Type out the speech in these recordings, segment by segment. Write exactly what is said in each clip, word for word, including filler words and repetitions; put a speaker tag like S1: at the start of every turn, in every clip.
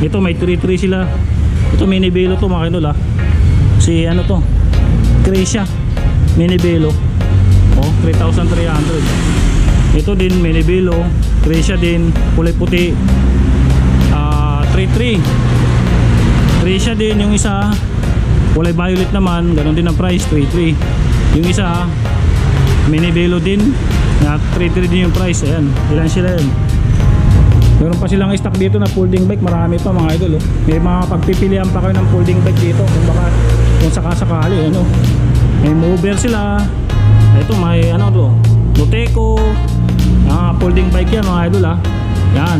S1: Ito may three three sila. Ito mini velo to mga idol ah. Si ano to, Cresia mini velo. Oh, three thousand three hundred. Ito din mini velo, Cresia din, kulay puti. Ah, uh, three three. Cresia din yung isa, kulay violet naman, ganun din ang price, three three. Yung isa mini velo din, na three three din yung price. Ayan, ilan sila yun. Meron pa silang stock dito na folding bike, marami pa mga idol oh. May mga pagpipilian pa kayo ng folding bike dito kung baka kung sakasakali ano. May mover sila. Ito may ano to, Luteco. Ah, folding bike yan mga idol ah. Yan.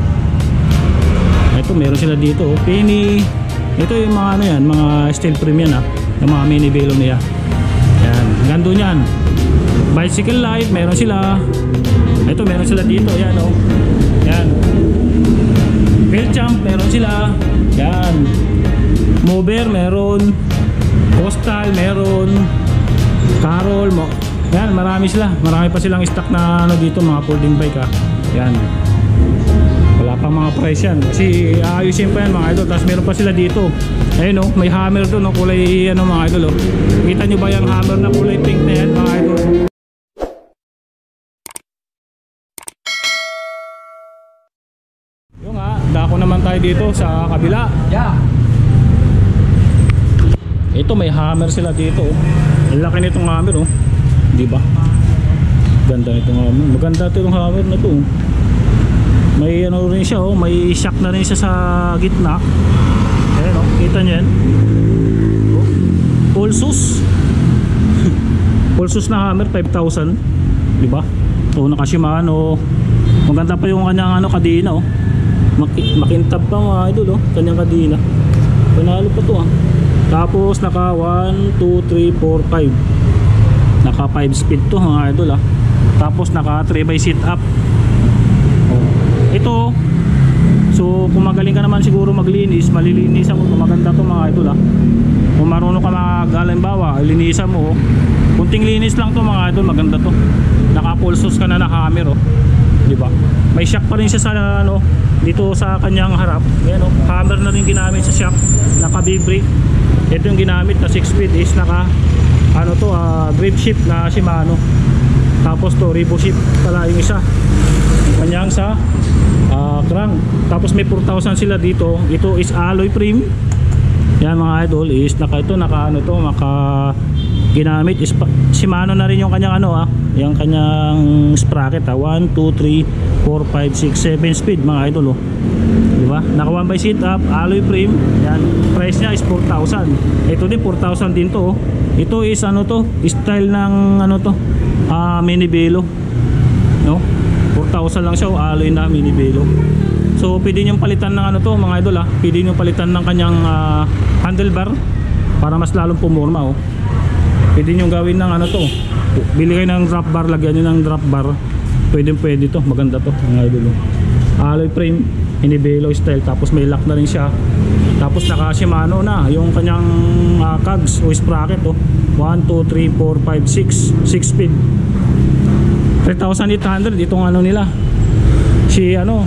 S1: Ito meron sila dito oh, Penny. Ito yung mga ano yan, mga steel frame yan ah, yung mga mini velo niya. Yan, gando niyan. Bicycle light, meron sila. Ito meron sila dito, yan oh. Yan. Bell jump, meron sila. Yan. Mover, meron. Postal, meron. Carol, mo. Yan, marami sila. Marami pa silang stock na ano dito, mga folding bike ah. Yan. Wala pang mga price yan. Kasi aayusin pa yan mga idol. Tapos meron pa sila dito. Ayun oh, may hammer doon oh, kulay ano mga idol oh. Kita nyo ba yung hammer na kulay pink na yan mga idol? Yung nga, dako naman tayo dito sa kabila.
S2: Yeah.
S1: Ito may hammer sila dito oh. Ang laki nitong hammer oh. Di ba? Ganda nitong hammer. Maganda itong hammer na to. May ano rin siya oh, may shock na rin siya sa gitna. Ayan oh, kita nyo yan oh. Pulsus Pulsus na hammer, five thousand. Di ba? Ito naka Shimano. Maganda pa yung kanyang ano, kadina oh. Makintab pa mga idol oh, kanyang kadina. Panalo pa to ah. Tapos naka one, two, three, four, five. Naka five speed to mga idol ah. Tapos naka three by sit up. Oh. Ito, so kung magaling ka naman siguro maglinis, malilinisan mo, maganda to mga idol ah. Kung marunong ka mag-halimbawa, linisan mo oh. Kunting linis lang to mga idol, maganda to. Naka pulsos ka na na hammer oh. Di ba? May shock pa rin siya sa ano, dito sa kanyang harap. Ayan oh, hammer na rin ginamit sa shock. Naka B-brake. Ito yung ginamit na six speed is naka ano to, uh, grip shift na Shimano. Tapos to Revo shift pala yung isa. Kanyang sa uh, crank. Tapos may four thousand sila dito. Ito is alloy frame. Yan mga idol is naka ito naka ano to, naka ginamit is Shimano na rin yung kanyang ano ah, yung kanyang sprocket ah, one, two, three, four, five, six, seven speed mga idol oh. Diba? Naka one by sit up, alloy frame. Yan, price niya is four thousand. Ito din four thousand din to oh. Ito is ano to, style ng ano to, ah, mini velo no? four thousand lang siya oh, alloy na mini velo. So pwede nyo palitan ng ano to mga idol ah, pwede nyo palitan ng kanyang uh, handlebar para mas lalong pumorma oh. Pwede nyo gawin ng ano to, bili kayo ng drop bar, lagyan nyo ng drop bar. Pwede pwede to, maganda to mga idol oh. Alloy frame, mini velo style. Tapos may lock na rin siya. Tapos naka Shimano na yung kanyang uh, cogs o sprocket oh. one, two, three, four, five, six, six speed. Three thousand eight hundred itong ano nila, si ano,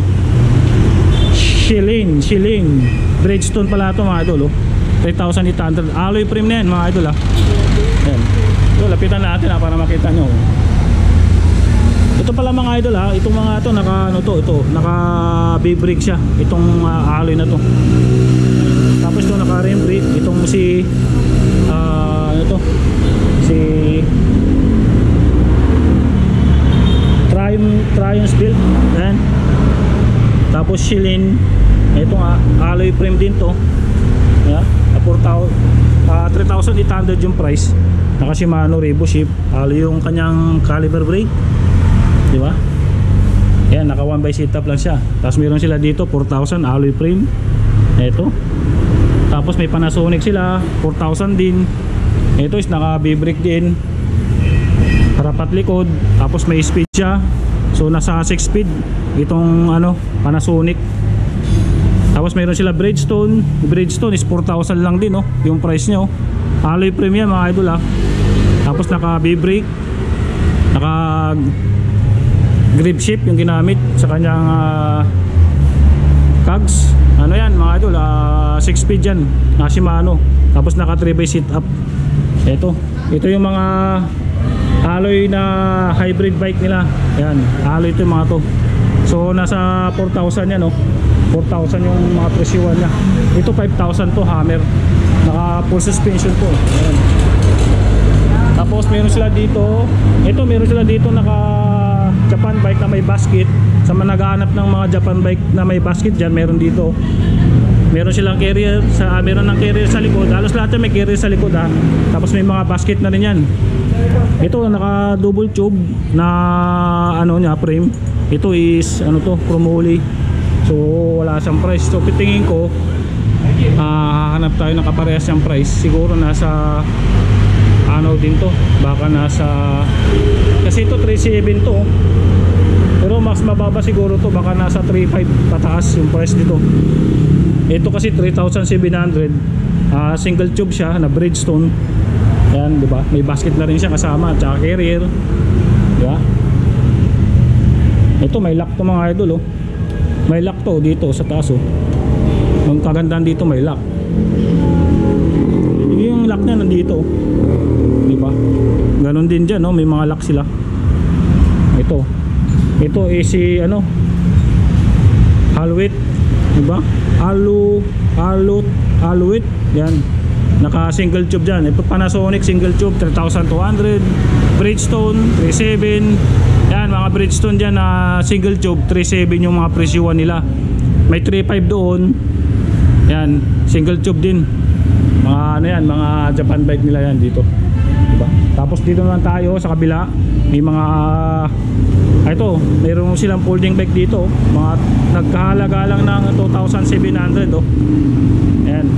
S1: Shilin, Shilin Bridgestone pala ito mga idol oh. Three thousand eight hundred, alloy frame na yan mga idol ah. Ayan. So, lapitan natin ah, para makita nyo. Ito pala mga idol ha, itong mga ito naka ano to, ito naka B-brake siya, itong uh, alloy na to. Tapos ito naka rim brake, itong si uh, ano to, si Triumph, Triumph build. Ayan. Tapos Shilin, itong uh, alloy frame din to. Yeah, uh, three thousand eight hundred yung price. Naka Shimano Revo shift, alloy yung kanyang caliper brake. Di ba? Ayan, naka one by sit up lang siya. Tapos meron sila dito four thousand alloy frame. Ito. Tapos may Panasonic sila, four thousand din. Ito is naka B-brake din. Harap at likod. Tapos may speed siya. So nasa six speed itong ano, Panasonic. Tapos meron sila Bridgestone. Bridgestone is four thousand lang din oh, yung price niya oh. Alloy frame yan mga idol ah. Tapos naka B-brake, naka grip shift yung ginamit sa kanyang uh, mags. Ano yan mga idol, six speed yan na Shimano. Tapos naka three by sit up. Ito, ito yung mga alloy na hybrid bike nila. Ayan, alloy ito yung mga to. So nasa four thousand yan, no? four thousand yung mga presyuhan niya. Ito five thousand to, Hammer. Naka full suspension to. Ayan. Tapos meron sila dito, ito meron sila dito naka Japan bike na may basket. Sa mga naghahanap ng mga Japan bike na may basket dyan, meron dito. Meron silang carrier sa, meron ng carrier sa likod. Halos lahat yan may carrier sa likod, ha. Tapos may mga basket na rin yan. Ito naka double tube na ano niya, frame. Ito is ano to, chromoly. So wala siyang price. So pitingin ko, uh, hahanap tayo ng kaparehas siyang price. Siguro nasa ano din to, baka nasa, kasi ito three seven to, pero mas mababa siguro to, baka nasa three five pataas yung price nito. Ito kasi three thousand seven hundred, uh, single tube siya na Bridgestone. Yan, di ba? May basket na rin siya kasama, tsaka carrier, di ba? Ito may lock to mga idol, oh. May lock to dito sa taas, oh. Ang kagandahan dito may lock. Yung lock niya nandito, di ba? Ganon din diyan, no? May mga lock sila. Ito. Ito is si ano? Aluit, di ba? Alu, alut, aluit. Yan. Naka single tube diyan. Ito Panasonic single tube three thousand two hundred. Bridgestone three seven. Yan, mga Bridgestone diyan na single tube three seven yung mga presyuhan nila. May three five doon. Yan, single tube din. Mga ano yan, mga Japan bike nila yan dito. Diba? Tapos dito naman tayo sa kabila, may mga ah, ito, mayroon silang folding bike dito, mga nagkahalaga lang ng two thousand seven hundred, oh. Ayan.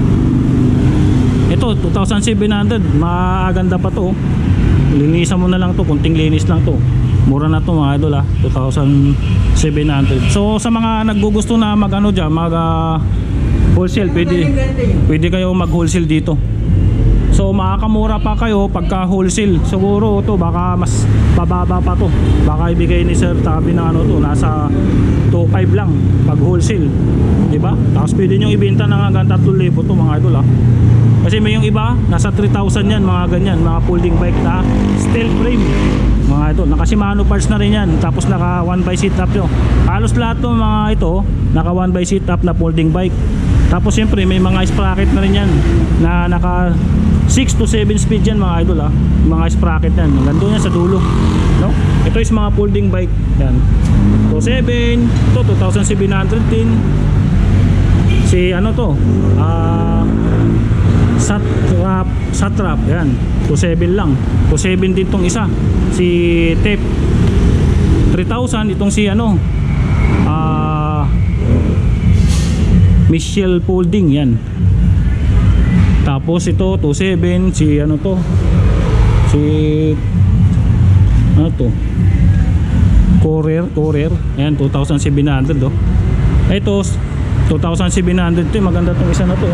S1: Ito two thousand seven hundred, maganda pa to. Linisan mo na lang to, kunting linis lang to. Mura na to mga idol, ah, two thousand seven hundred. So sa mga naggugusto na mag ano diyan, mag uh, wholesale, pwede pwede kayo mag wholesale dito. So makakamura pa kayo pagka wholesale. Siguro to baka mas bababa pa to. Baka ibigay ni Sir Tabi na ano to, nasa two five lang pag wholesale, di ba? Tapos pwede nyo ibenta ng hanggang three thousand to mga idol, ah. Kasi may yung iba nasa three thousand yan, mga ganyan, mga folding bike na steel frame mga ito. Naka Shimano parts na rin yan. Tapos naka one by seat up nyo. Halos lahat ng mga ito naka one by seat up na folding bike. Tapos siyempre may mga sprocket na rin yan na naka six to seven speed yan mga idol, ah. Mga sprocket yan, ganda yan sa dulo, no? Ito is mga folding bike yan, two seven, ito two thousand seven hundred din. Si ano to, ah uh, Satrap, Satrap yan, two seven lang, two seven din tong isa. Si Tep three thousand, itong si ano, ah uh, Michelle Folding yan. Tapos ito two seven, si ano to, si ano to, Courier, Courier yan, two thousand seven hundred, oh. Ito two thousand seven hundred to, maganda tong isa na to.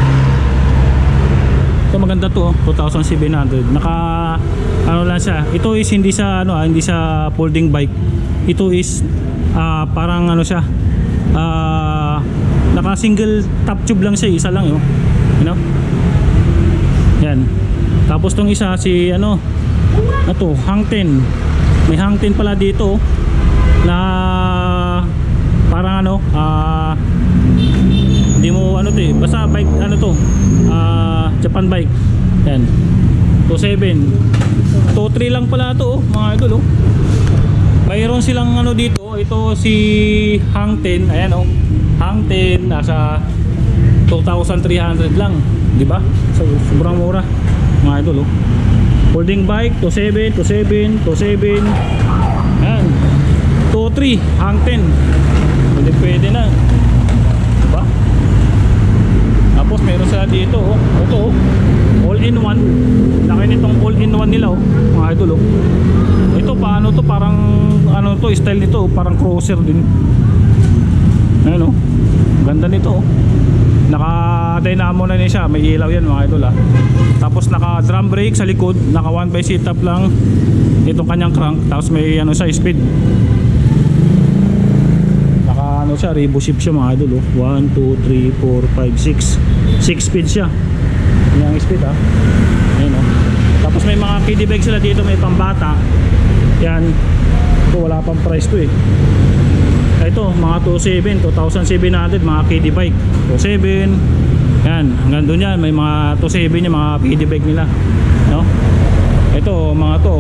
S1: Ito maganda to, two thousand seven hundred. Naka ano lang siya. Ito is hindi sa ano, hindi sa folding bike. Ito is uh, parang ano siya, uh, naka single top tube lang siya, isa lang, oh. You know? Yan. Tapos tong isa si ano, ito Hang ten. May Hang ten pala dito na parang ano, ah uh, hindi mo ano to eh, basta bike ano to, ah uh, Japan bike. Yan. two seven. two three lang pala to, oh, mga idol, oh. Mayroon silang ano dito, ito si Hang ten, ayan, oh. Hang ten nasa two thousand three hundred lang, di ba? So, sobrang mura mga idol, oh. Folding bike two seven, two seven, two seven. Yan. two three, Hang ten. Pwede pwede na, di ba? Tapos meron sila dito, oh. Ito, oh. All in one. Laki nitong all in one nila, oh, mga idol, oh. Ito paano to, parang ano to, style nito, parang crosser din. Ayan, oh. Ganda nito, oh. Naka dynamo na niya siya, may ilaw yan mga idol, ah. Tapos naka drum brake sa likod, naka one by seat up lang itong kanyang crank. Tapos may ano sa speed, naka ano ano siya, Revo shift siya mga idol oh. one, two, three, four, five, six. six speed siya. Yan ang speed ah. Ayun oh. Tapos may mga kiddie bike sila dito, may pambata. Yan. Ito wala pang price to eh. Ito mga two seven, two thousand seven hundred mga kiddie bike. two seven. Yan, hanggang doon yan may mga two seven yung mga kiddie bike nila. No? Ito mga to.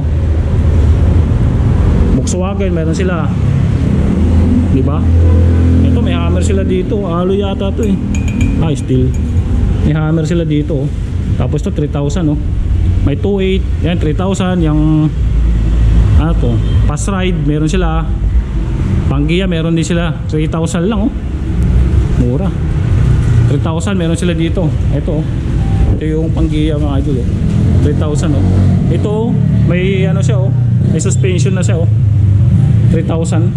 S1: Volkswagen meron sila. Di ba? Ito may hammer sila dito. Alo yata to eh. Ah, steel. May hammer sila dito. Tapos to three thousand oh. May two eight, yan three thousand, yung ano to, Fast Ride meron sila. Panggia meron din sila, three thousand lang oh. Mura. three thousand meron sila dito. Ito oh. Ito yung Panggia mga idol oh. three thousand oh. Ito may ano siya oh. May suspension na siya oh. three thousand.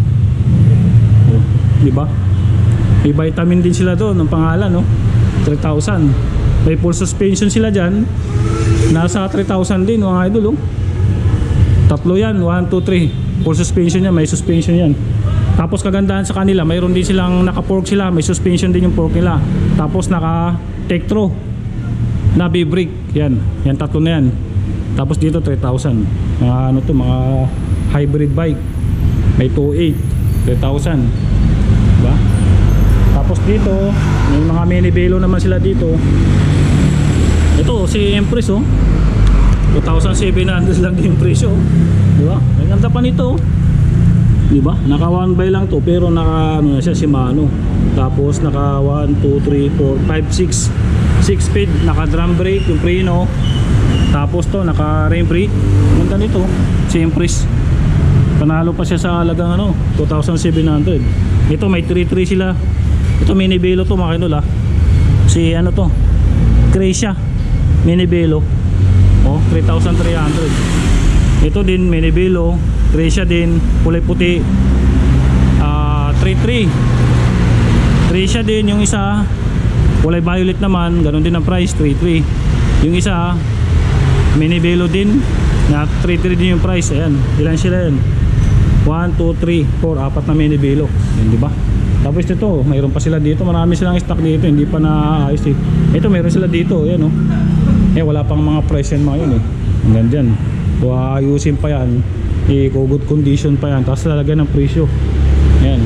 S1: Di ba? May vitamin din sila doon ng pangalan no. three thousand. May full suspension sila diyan. Nasa three thousand din mga idol oh. Tatlo yan, one, two, three. Full suspension yan, may suspension yan. Tapos kagandahan sa kanila, mayroon din silang naka-fork sila, may suspension din yung fork nila. Tapos naka-Tektro na B-brake. Yan, yan tatlo na yan. Tapos dito three thousand. Mga ano to, mga hybrid bike. May two eight, three thousand. Diba? Tapos dito may mga mini velo naman sila dito. Ito si Empress oh, two thousand seven hundred lang yung presyo oh. Diba? Ang ganda pa nito oh. Diba? Naka one by lang to pero naka ano na siya, Shimano. Tapos naka one, two, three, four, five, six six speed, naka drum brake yung preno. Tapos to naka rain brake. Ang ganda nito si Empress. Panalo pa siya sa halagang ano, two thousand seven hundred. Ito may three three sila. Ito mini velo to mga kinula. Si ano to, Cresia mini velo. Oh, three thousand three hundred. Ito din mini velo, Cresia din, kulay puti. Ah, uh, three three. Cresia din yung isa, kulay violet naman, ganoon din ang price, three three. Yung isa mini velo din, na three three din yung price. Ayan, ilan sila yan? one, two, three, four, apat na mini velo. Yan, di ba? Tapos ito, mayroon pa sila dito, marami silang stock dito, hindi pa naayos eh. Ito mayroon sila dito, ayan oh. Eh wala pang mga price yan mga yun eh. Hanggang dyan. Kung ayusin pa yan, eh good condition pa yan, tapos lalagyan ng presyo. Ayan.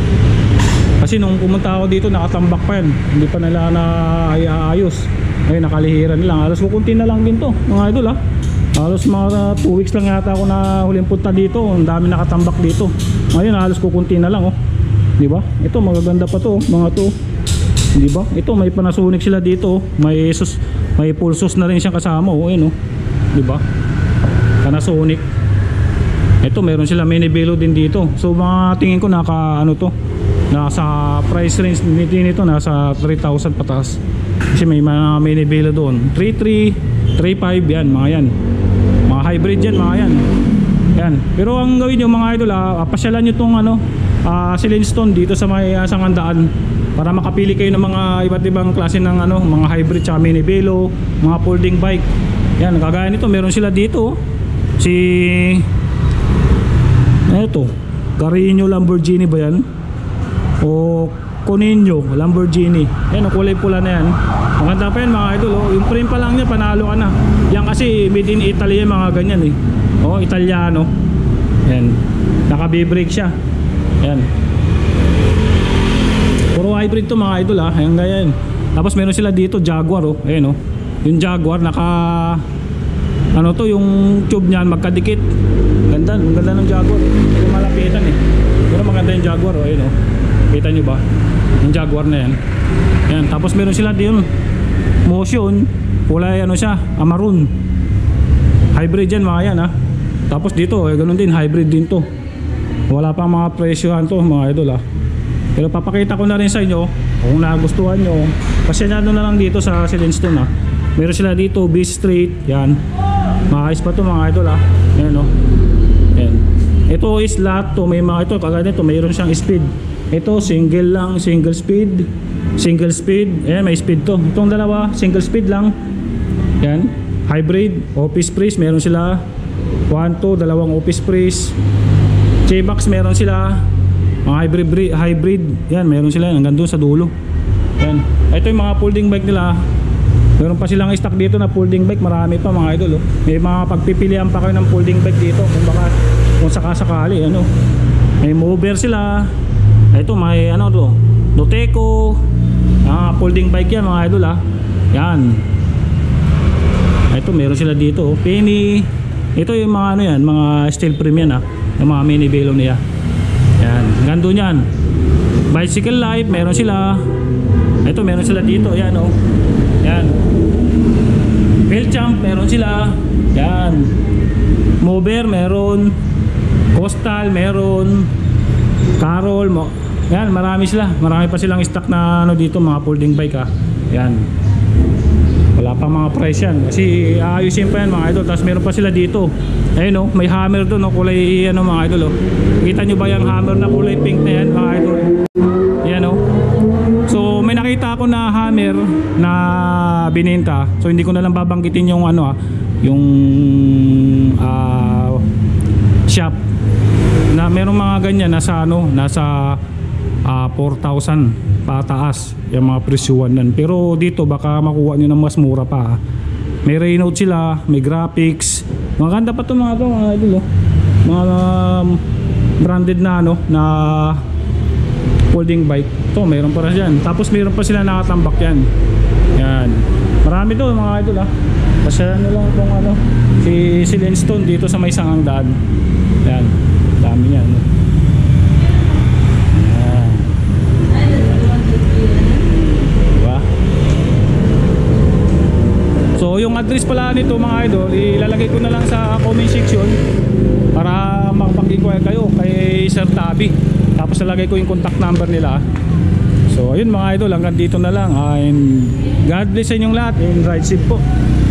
S1: Kasi nung pumunta ako dito, nakatambak pa yan, hindi pa nila na ayos. Ayun, nakalihiran lang. Halos kukunti na lang din to mga idol ah. Halos mga two weeks lang yata ako na huling punta dito. Ang dami nakatambak dito. Ngayon halos kukunti na lang oh. Di ba? Ito magaganda pa to, mga to. Di ba? Ito may Panasonic sila dito. May sus, may pulsos na rin siyang kasama oh. Ayun oh. Di ba? Panasonic. Ito meron sila mini velo din dito. So mga tingin ko naka ano to. Nasa price range nito nasa three thousand pataas. Kasi may mga mini velo doon. three three, three five yan, mga yan. Mga hybrid yan, mga yan. Yan. Pero ang gawin nyo mga idol, ah, pasyalan nyo tong ano, ah, Silentstone dito sa may uh, Sangandaan para makapili kayo ng mga iba't ibang klase ng ano, mga hybrid sa mini velo, mga folding bike. Yan, kagaya nito, meron sila dito. Si eto, Carino Lamborghini ba yan? O Conino Lamborghini. Yan, ang kulay pula na yan. Maganda pa yan mga idol oh. Yung frame pa lang niya panalo ka na. Yan kasi made in Italy yan, mga ganyan eh. Oh, Italiano. Yan. Naka B-brake siya. Yan. Puro hybrid to mga idol ah. Ayan ganyan. Tapos meron sila dito Jaguar oh. Ayan oh. Yung Jaguar naka ano to, yung tube niyan magkadikit. Ganda, ang ganda ng Jaguar. Hindi malapitan eh. Pero maganda yung Jaguar oh. Ayan oh. Kita nyo ba? Yung Jaguar na yan. Yan. Tapos meron sila din Motion. Kulay ano siya, maroon. Hybrid yan mga yan ha. Tapos dito eh, ganun din, hybrid din to. Wala pang mga presyohan to mga idol ha. Pero papakita ko na rin sa inyo kung nagustuhan nyo. Kasi nano na lang dito sa Silentstone ha. Meron sila dito B Street. Yan. Maayos pa to mga idol ha. Yan o. Yan. Ito is lahat to. May mga ito kagaya nito, mayroon siyang speed. Ito single lang, single speed. Single speed. Ayan, may speed to. Itong dalawa single speed lang. Yan. Hybrid, office praise meron sila. one, two, dalawang office praise. J-Box meron sila. Mga hybrid, bri- hybrid. Yan, meron sila hanggang doon sa dulo. Yan. Ito yung mga folding bike nila. Meron pa silang stock dito na folding bike. Marami pa mga idol. Oh. May mga pagpipilian pa kayo ng folding bike dito. Kung baka, kung sakasakali. Ano. May mover sila. Ito may ano to. Doteco. Ah, folding bike yan mga idol ah. Yan. Ito meron sila dito. Oh. Penny. Ito yung mga ano yan. Mga steel frame yan ah. Yung mga mini bellow niya. Yan. Gando yan. Bicycle Life. Meron sila. Ito meron sila dito. Yan oh. Yan. Bellchamp meron sila. Yan. Mover meron. Coastal meron. Carol mo. Yan, marami sila. Marami pa silang stock na ano dito, mga folding bike ah. Yan. Wala pa mga price yan. Kasi aayusin pa yan mga idol. Tapos meron pa sila dito. Ayun oh, may hammer doon oh, kulay ano mga idol oh. Kita nyo ba yung hammer na kulay pink na yan mga idol? Yan oh. So may nakita ako na hammer na bininta. So hindi ko na lang babanggitin yung ano ah, yung uh, shop na merong mga ganyan nasa ano, nasa uh, four thousand pataas yung mga presyuan nan. Pero dito baka makuha nyo ng mas mura pa. May Renault sila, may graphics. Maganda pa to mga to mga idol oh. Mga um, branded na ano na folding bike. Ito mayroon pa rin yan. Tapos mayroon pa sila nakatambak yan. Yan. Marami to mga idol ah. Pasyalan nyo lang kung ano si Silenstone dito sa may sangang daan. Yan. Dami yan. Yan. Diba? So yung address pala nito mga idol, ilalagay ko na lang sa comment section para makapag-inquire kayo kay Sir Tabi. Tapos nalagay ko yung contact number nila. So ayun mga idol, hanggang dito na lang. And God bless sa inyong lahat and ride safe po.